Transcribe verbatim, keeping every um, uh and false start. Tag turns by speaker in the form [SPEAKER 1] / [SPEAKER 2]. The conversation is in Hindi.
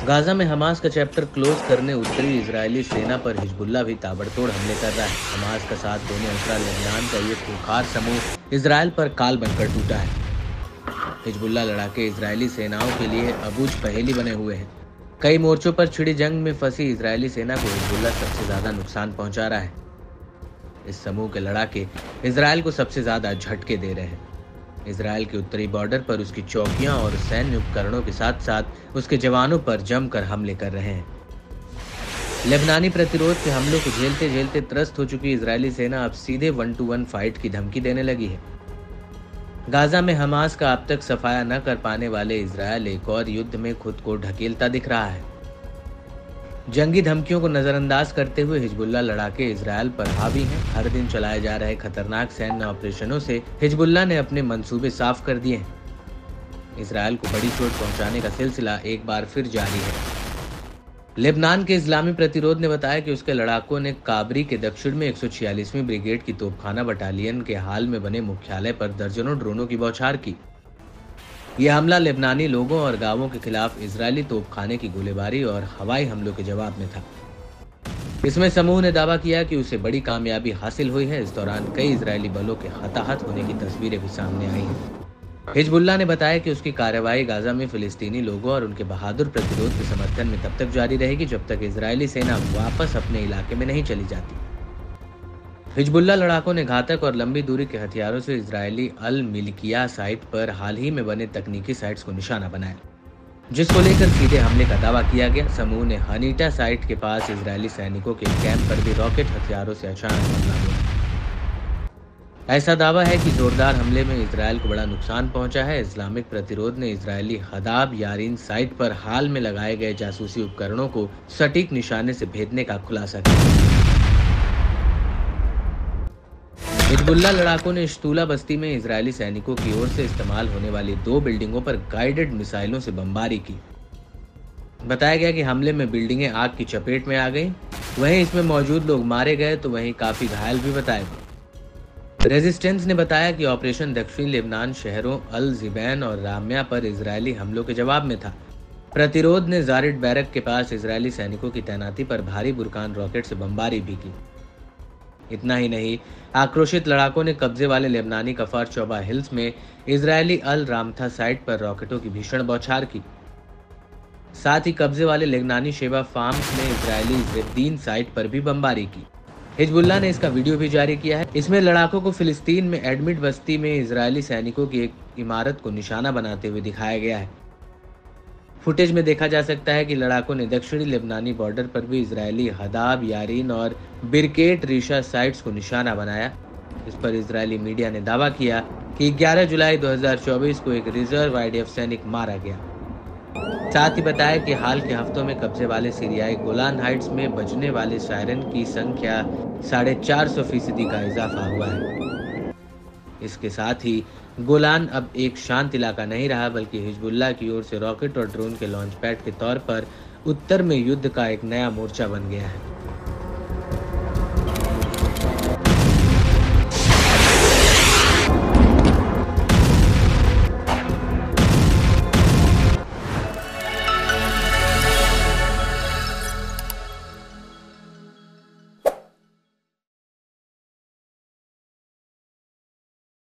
[SPEAKER 1] गाजा में हमास का चैप्टर क्लोज करने उतरी इजरायली सेना पर हिजबुल्लाह भी ताबड़तोड़ हमले कर रहा है। हमास का साथ देने उतरा लेबनान का ये खूंखार समूह इजरायल पर काल बनकर टूटा है। हिजबुल्लाह लड़ाके इजरायली सेनाओं के लिए अबूझ पहेली बने हुए हैं। कई मोर्चों पर छिड़ी जंग में फंसी इजरायली सेना को हिजबुल्लाह सबसे ज्यादा नुकसान पहुंचा रहा है। इस समूह के लड़ाके इजरायल को सबसे ज्यादा झटके दे रहे हैं। इजरायल के उत्तरी बॉर्डर पर उसकी चौकियां और सैन्य उपकरणों के साथ साथ उसके जवानों पर जमकर हमले कर रहे हैं। लेबनानी प्रतिरोध के हमलों को झेलते झेलते त्रस्त हो चुकी इजरायली सेना अब सीधे वन टू वन फाइट की धमकी देने लगी है। गाजा में हमास का अब तक सफाया न कर पाने वाले इजरायल एक और युद्ध में खुद को ढकेलता दिख रहा है। जंगी धमकियों को नजरअंदाज करते हुए हिजबुल्लाह लड़ाके इजरायल पर हावी हैं। हर दिन चलाए जा रहे खतरनाक सैन्य ऑपरेशनों से हिजबुल्लाह ने अपने मंसूबे साफ कर दिए हैं। इजरायल को बड़ी चोट पहुंचाने का सिलसिला एक बार फिर जारी है। लेबनान के इस्लामी प्रतिरोध ने बताया कि उसके लड़ाकों ने काबरी के दक्षिण में एक सौ छियालीसवीं ब्रिगेड की तोपखाना बटालियन के हाल में बने मुख्यालय पर दर्जनों ड्रोनों की बौछार की। यह हमला लेबनानी लोगों और गांवों के खिलाफ इजरायली तोपखाने की गोलीबारी और हवाई हमलों के जवाब में था। इसमें समूह ने दावा किया कि उसे बड़ी कामयाबी हासिल हुई है। इस दौरान कई इजरायली बलों के हताहत होने की तस्वीरें भी सामने आई हैं। हिजबुल्लाह ने बताया कि उसकी कार्रवाई गाजा में फिलिस्तीनी लोगों और उनके बहादुर प्रतिरोध के समर्थन में तब तक जारी रहेगी जब तक इजरायली सेना वापस अपने इलाके में नहीं चली जाती। हिजबुल्लाह लड़ाकों ने घातक और लंबी दूरी के हथियारों से इजरायली अल मिल्किया साइट पर हाल ही में बने तकनीकी साइट्स को निशाना बनाया, जिसको लेकर सीधे हमले का दावा किया गया। समूह ने हनीटा साइट के पास इजरायली सैनिकों के कैंप पर भी रॉकेट हथियारों से अचानक हमला किया। ऐसा दावा है कि जोरदार हमले में इजरायल को बड़ा नुकसान पहुंचा है। इस्लामिक प्रतिरोध ने इजरायली हदाब यारीन साइट पर हाल में लगाए गए जासूसी उपकरणों को सटीक निशाने से भेदने का खुलासा किया। हिजबुल्लाह लड़ाकों ने इश्तूला बस्ती में इजरायली सैनिकों की ओर से इस्तेमाल होने वाली दो बिल्डिंगों पर गाइडेड मिसाइलों से बमबारी की। बताया गया कि हमले में बिल्डिंगें आग की चपेट में आ गईं। वहीं इसमें मौजूद लोग मारे गए तो वहीं काफी घायल भी बताए गए। रेजिस्टेंस ने बताया कि ऑपरेशन दक्षिणी लेबनान शहरों अल जिबैन और रामिया पर इजरायली हमलों के जवाब में था। प्रतिरोध ने जारिड बैरक के पास इजरायली सैनिकों की तैनाती पर भारी बुरकान रॉकेट से बमबारी भी की। इतना ही नहीं, आक्रोशित लड़ाकों ने कब्जे वाले लेबनानी कफार चौबा हिल्स में इजरायली अल रामथा साइट पर रॉकेटों की भीषण बौछार की। साथ ही कब्जे वाले लेबनानी शेबा फार्म्स में इजरायली ज़ेद्दीन साइट पर भी बमबारी की। हिजबुल्लाह ने इसका वीडियो भी जारी किया है। इसमें लड़ाकों को फिलिस्तीन में एडमिट बस्ती में इजरायली सैनिकों की एक इमारत को निशाना बनाते हुए दिखाया गया है। फुटेज में देखा जा सकता है कि लड़ाकों ने दक्षिणी लेबनानी बॉर्डर पर भी इजरायली हदाब यारीन और बिरकेट रीशा साइट्स को निशाना बनाया। इस पर इजरायली मीडिया ने दावा किया कि ग्यारह जुलाई दो हज़ार चौबीस को एक रिजर्व आईडीएफ सैनिक मारा गया। साथ ही बताया कि हाल के हफ्तों में कब्जे वाले सीरियाई गोलान हाइट्स में बजने वाले सायरन की संख्या साढ़े चार सौ फीसदी का इजाफा हुआ है। इसके साथ ही गोलान अब एक शांत इलाका नहीं रहा, बल्कि हिजबुल्लाह की ओर से रॉकेट और ड्रोन के लॉन्च पैड के तौर पर उत्तर में युद्ध का एक नया मोर्चा बन गया है।